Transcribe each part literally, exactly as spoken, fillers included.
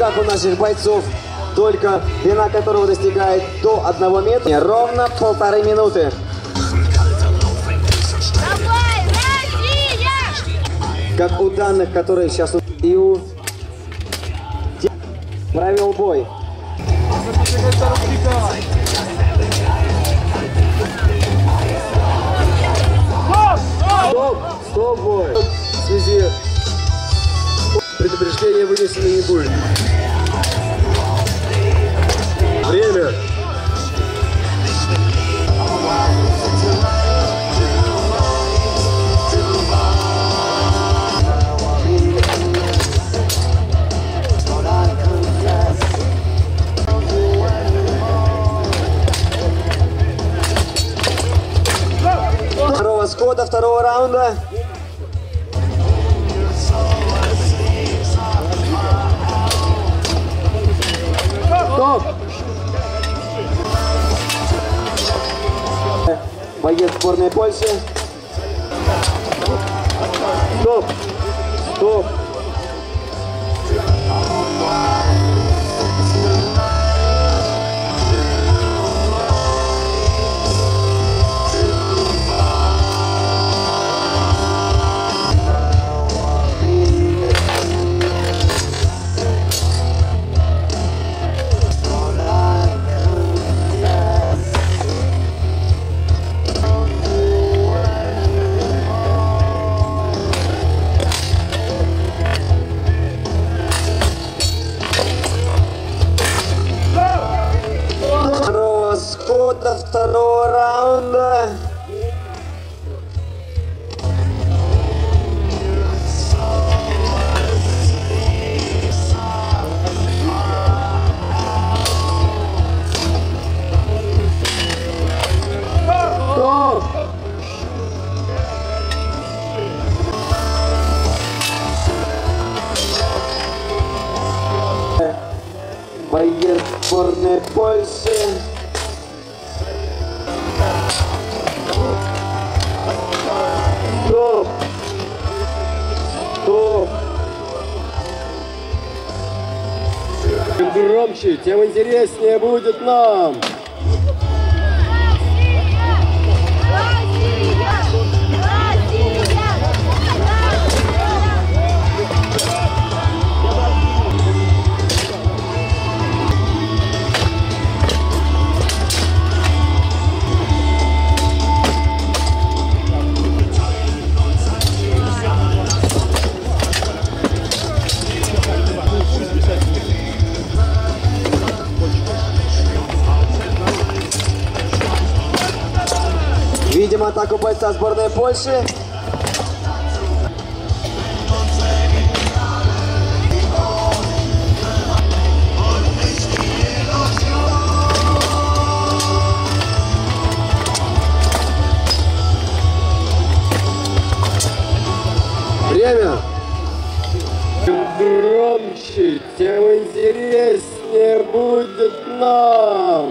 руках у наших бойцов, только длина которого достигает до одного метра. Ровно полторы минуты. Давай, Россия! Как у данных, которые сейчас и у провел бой. Стоп, стоп, бой. В связи предупреждения вынесено не будет. Время. Второго схода, второго раунда. Стоп! Боец сборной Польши. Стоп! Стоп! Схода второго раунда. Стоп! Боец сборной Польши. Стоп! Стоп! Чем громче, тем интереснее будет нам. Видим атаку бойца сборной Польши. Время. Чем громче, тем интереснее будет нам.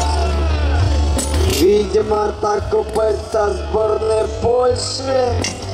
Видимо, атаку бойца сборной Польши.